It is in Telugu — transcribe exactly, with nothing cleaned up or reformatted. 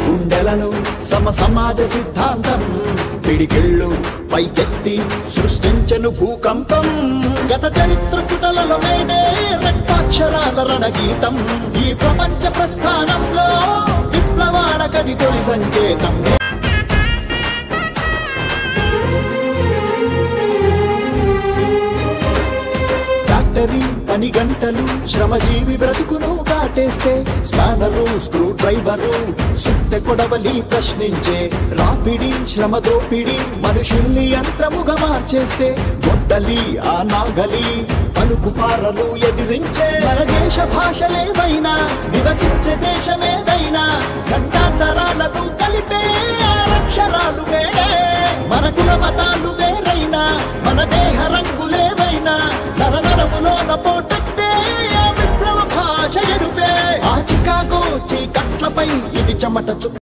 గుండెలను సమ సమాజ సిద్ధాంతం పిడికిళ్ళు పైకెత్తి సృష్టించెను భూకంపం గత చరిత్ర పుటలలో నేడే రక్తాక్షరాల రణగీతం ఈ ప్రపంచ ప్రస్థానంలో విప్లవాల కది తొలి సంకేతం ఫ్యాక్టరీ పని గంటలు శ్రమజీవి బ్రతుకును కాటేస్తే స్పానరు స్క్రూ డ్రైవరు సుత్తె కొడవలి ప్రశ్నించే రాపిడి శ్రమ దోపిడి మనుషుల్ని యంత్రముగా మార్చేస్తే గొడ్డలి ఆ నాగలి పలుకు పారలు ఎదిరించే మన దేశ భాషలేవైనా నివసించే దేశమేదైనా గంటాంతరాలకు కలిపే అక్షరాలు వేరే మన కుల మతాలు వేరైనా మన దేహ రంగులేవైనా నరనరములోన పోటెత్తే ఆ విప్లవ భాష ఎరుపే ఆ చికాగో చీకట్లపై ఇది చెమట